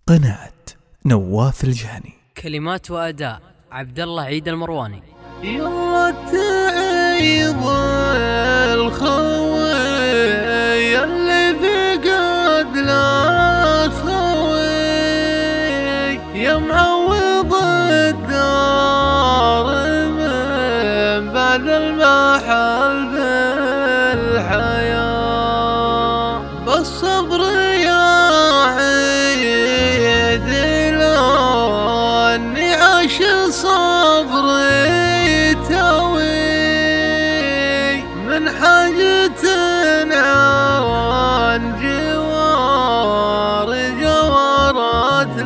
قناة نواف الجهني. كلمات وأداء عبد الله عيد المرواني. يلا تعيض الخوي اللي فقد لا خوي، يا معوض الدار من بعد المحل بالحياة، بالصبر يا عيد لاني عاش صبري توي من حاجة عن جوار جوارات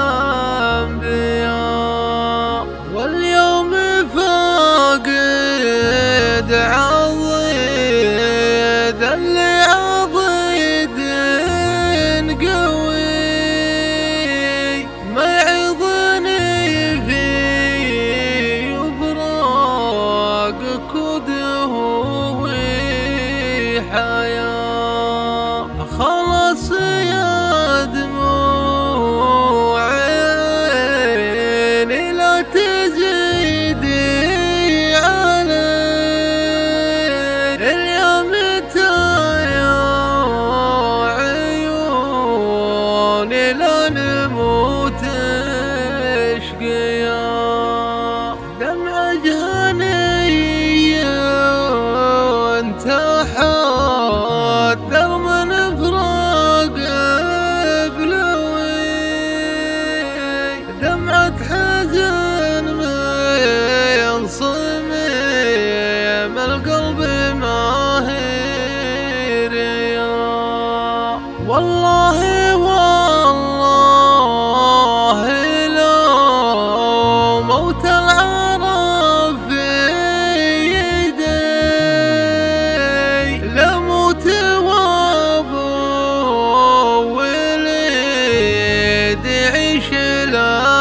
الأنبياء، واليوم فاقد عضيد اللي عضيد قوي، ما يعظني في يفراق كده حياة، خلاص يا دموع عيني لا تزيدي علي، اليوم يا عيوني لا نموت اشقيا، دمع جهني وانت حاضر من فراق بلوي، دمعة حزن من صميم القلب ما هي رياء، والله والله لو موت العرب في يدي لموت وابو ولد يعيش له